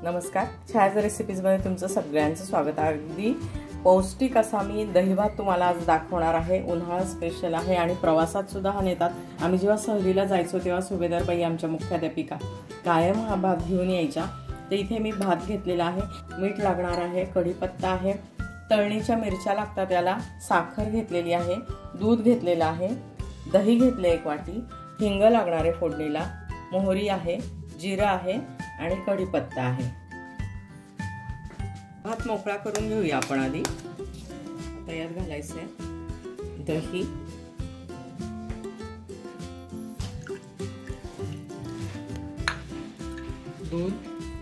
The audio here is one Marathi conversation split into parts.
नमस्कार, छायाज रेसिपीजमध्ये तुमचं सगळ्यांचं स्वागत आहे। अगदी पौष्टिक असा मी दही भात तुम्हाला आज दाखवणार आहे। उन्हाळा स्पेशल आहे आणि प्रवासात सुद्धा हा नेतात। आम्ही जेव्हा सहलीला जायचो तेव्हा सुभेदार बाई आमच्या मुख्याध्यापिका कायम हा भात घेऊन यायच्या। तर इथे मी भात घेतलेला आहे, मीठ लागणार आहे, कढीपत्ता आहे, तळणीच्या मिरच्या लागतात त्याला, साखर घेतलेली आहे, दूध घेतलेलं आहे, दही घेतले 1 वाटी, हिंग लागणार आहे फोडणीला, मोहरी आहे, जिरा आहे आणि कढीपत्ता आहे। भात मोकळा करून घेऊया आपण आधी। आता यात घालायचं आहे दही, दूध,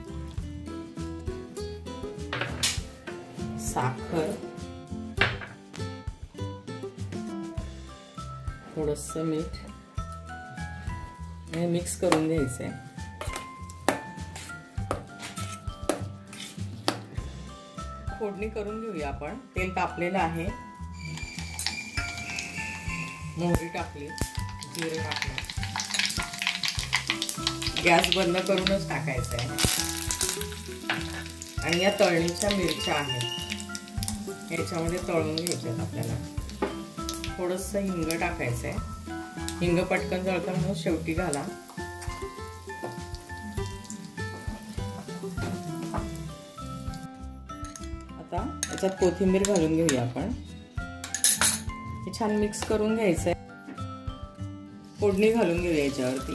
साखर, थोडंसं मीठ हे मिक्स करून घ्यायचं आहे। फोडणी करून घेऊया आपण। तेल तापलेलं आहे, मोहरी टाकली, जिरे टाकले, गॅस बंद करूनच टाकायचं आहे। आणि या तळणीच्या मिरच्या आहेत, याच्यामध्ये तळून घ्यायच्यात आपल्याला। थोडंसं हिंग टाकायचं आहे, हिंग पटकन जळतं म्हणून शेवटी घाला। आता याच्यात कोथिंबीर घालून घेऊया आपण। हे छान मिक्स करून घ्यायचंय। फोडणी घालून घेऊया याच्यावरती।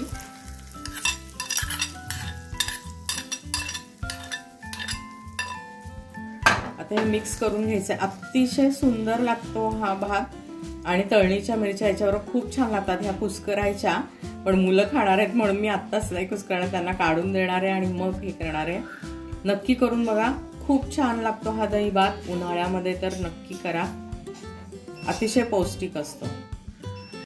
आता हे मिक्स करून घ्यायचंय। अतिशय सुंदर लागतो हा भात आणि तळणीच्या मिरच्या याच्यावर खूप छान लागतात। ह्या कुस्करायच्या, पण मुलं खाणार आहेत म्हणून मी आत्ताच नाही कुस्करणार, त्यांना काढून देणार आहे आणि मग हे करणार आहे। नक्की करून बघा, खूप छान लागतो हा दही भात। उन्हाळ्यामध्ये तर नक्की करा, अतिशय पौष्टिक असतो।